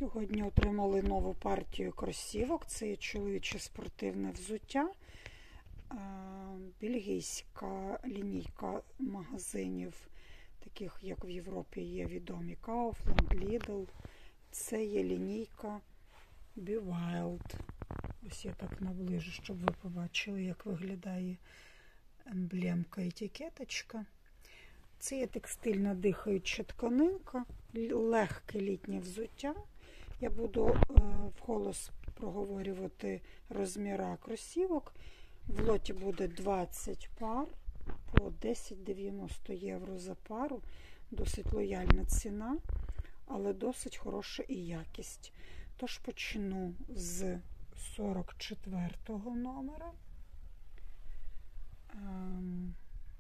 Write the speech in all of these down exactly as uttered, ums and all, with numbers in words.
Сьогодні отримали нову партію кросівок. Це є чоловіче спортивне взуття. Бельгійська лінійка магазинів, таких як в Європі є відомі Kaufland, Lidl. Це є лінійка Be Wild. Ось я так наближу, щоб ви побачили, як виглядає емблемка, етикеточка. Це є текстильна дихаюча тканинка, легке літнє взуття. Я буду е, вголос проговорювати розміри кросівок. В лоті буде двадцять пар по десять дев'яносто євро за пару. Досить лояльна ціна, але досить хороша і якість. Тож почну з сорок четвертого номера. Ем,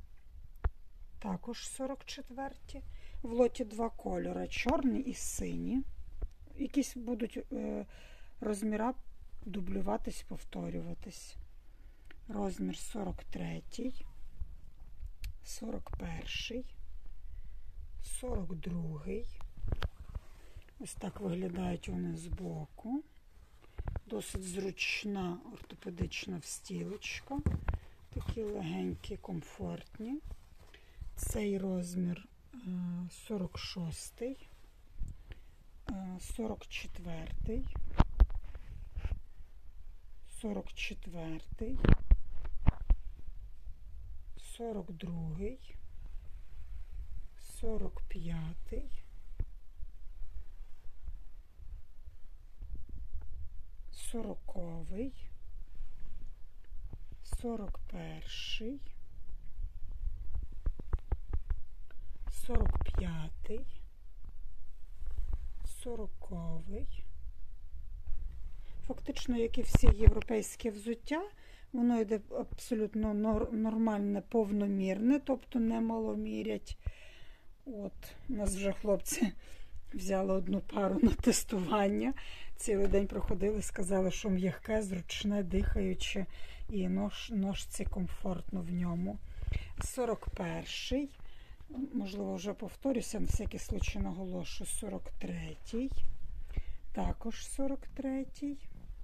також сорок четвертий. В лоті два кольори, чорний і синій. Якісь будуть е, розміри дублюватись, повторюватись. Розмір сорок третій, сорок перший, сорок другий. Ось так виглядають вони збоку. Досить зручна ортопедична встілочка. Такі легенькі, комфортні. Цей розмір сорок шостий, сорок четвертий, сорок четвертий, сорок другий, сорок п'ятий, сороковий, сорок перший, сорок п'ятий, сороковий. Фактично, як і всі європейські взуття, воно йде абсолютно нормальне, повномірне, тобто не маломірять. От, у нас вже хлопці взяли одну пару на тестування. Цілий день проходили, сказали, що м'яке, зручне, дихаюче і нож, ножці комфортно в ньому. сорок перший, можливо, вже повторюся, на всякий случай наголошу, сорок третій, також сорок третій.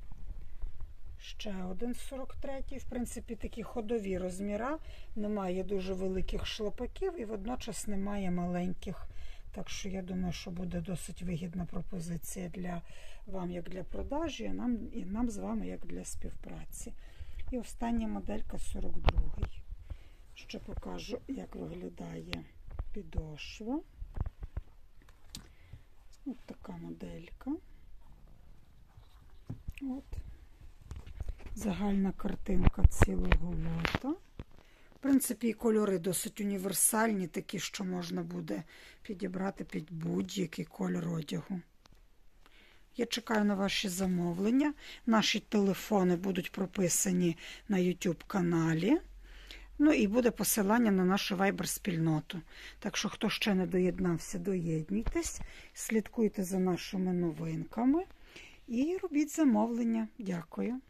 Ще один сорок третій. В принципі, такі ходові розміри. Немає дуже великих шлопаків і водночас немає маленьких. Так що я думаю, що буде досить вигідна пропозиція для вам, як для продажі, і нам, і нам з вами, як для співпраці. І остання моделька сорок другий. Ще покажу, як виглядає підошва. Ось така моделька. От. Загальна картинка цілого лота. В принципі, і кольори досить універсальні, такі, що можна буде підібрати під будь-який кольор одягу. Я чекаю на ваші замовлення. Наші телефони будуть прописані на ютуб-каналі. Ну і буде посилання на нашу вайбер-спільноту. Так що, хто ще не доєднався, доєднуйтесь, слідкуйте за нашими новинками і робіть замовлення. Дякую.